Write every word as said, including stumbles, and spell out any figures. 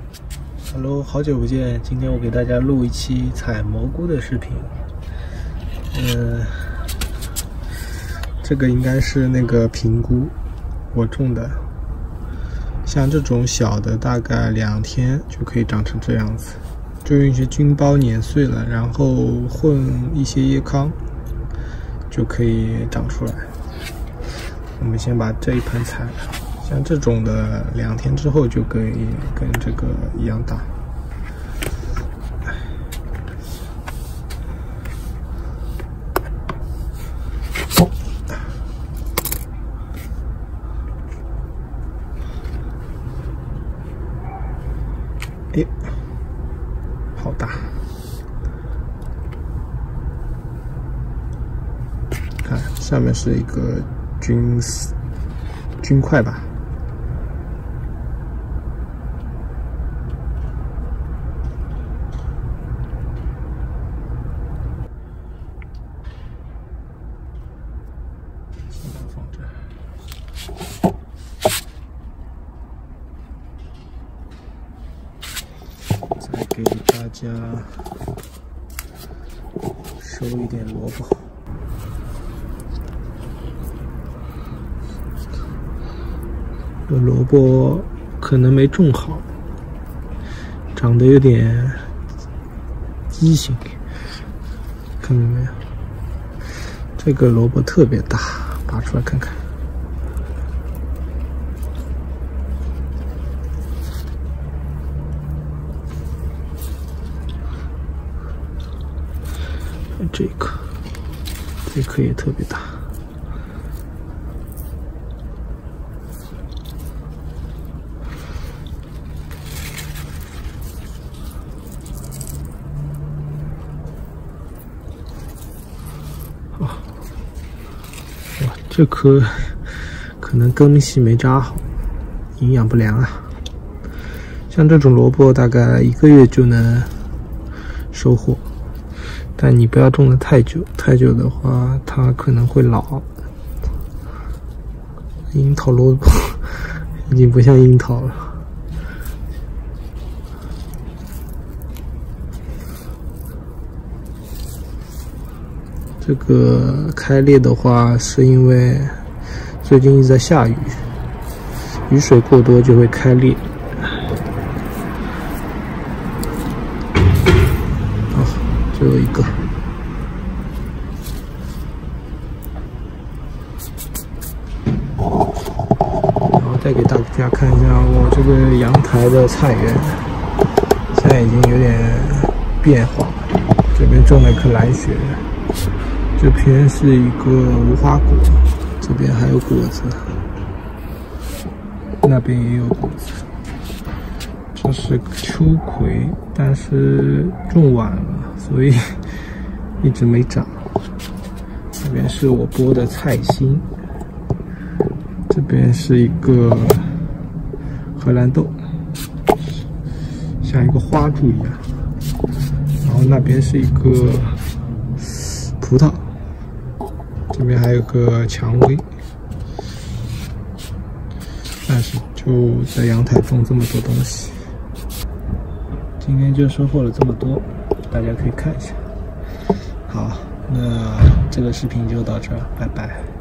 Hello， 好久不见，今天我给大家录一期采蘑菇的视频。嗯、呃，这个应该是那个平菇，我种的。像这种小的，大概两天就可以长成这样子。就用一些菌孢碾碎了，然后混一些椰糠，就可以长出来。我们先把这一盆采了。像这种的，两天之后就可以跟这个一样大。哎，好大！看上面是一个菌丝菌块吧。再给大家收一点萝卜。这萝卜可能没种好，长得有点畸形，看到没有？这个萝卜特别大，拔出来看看。这颗，这颗也特别大。哇，哇，这颗可能根系没扎好，营养不良啊。像这种萝卜，大概一个月就能收获。但你不要种的太久，太久的话，它可能会老。樱桃萝卜已经不像樱桃了。这个开裂的话，是因为最近一直在下雨，雨水过多就会开裂。最后一个，然后再给大家看一下我这个阳台的菜园，现在已经有点变化了。这边种了一棵蓝雪，这边是一个无花果，这边还有果子，那边也有果子。这是秋葵，但是种晚了，所以一直没长。这边是我播的菜心，这边是一个荷兰豆，像一个花柱一样。然后那边是一个葡萄，这边还有个蔷薇。但是就在阳台种这么多东西。今天就收获了这么多，大家可以看一下。好，那这个视频就到这儿，拜拜。